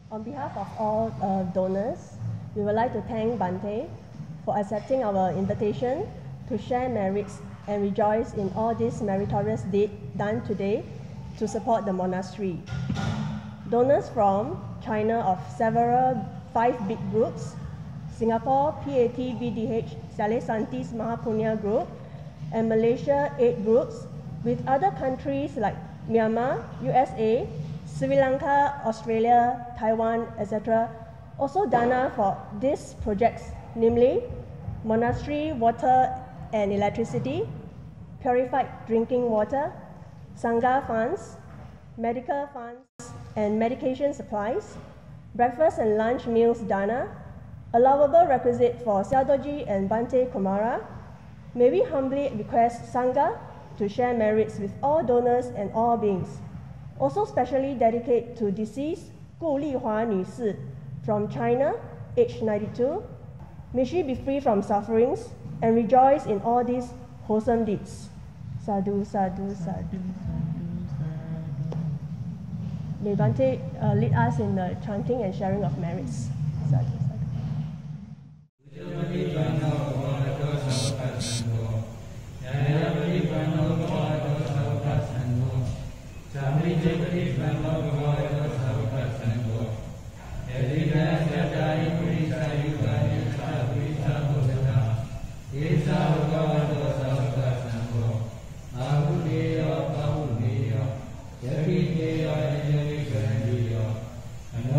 On behalf of all donors, we would like to thank Bhante for accepting our invitation to share merits and rejoice in all this meritorious deed done today to support the monastery. Donors from China of several 5 big groups, Singapore PAT BDH Saleh Santis Mahapunya Group, and Malaysia 8 groups, with other countries like Myanmar, USA, Sri Lanka, Australia, Taiwan, etc. Also dana for these projects, namely monastery water and electricity, purified drinking water, Sangha funds, medical funds and medication supplies, breakfast and lunch meals dana, allowable requisite for Siadoji and Bhante Kumara. May we humbly request Sangha to share merits with all donors and all beings. Also specially dedicate to deceased Gu Lihua Nusi from China, age 92. May she be free from sufferings and rejoice in all these wholesome deeds. Sadhu, sadhu, sadhu. May Bhante lead us in the chanting and sharing of merits. Sadhu, sadhu.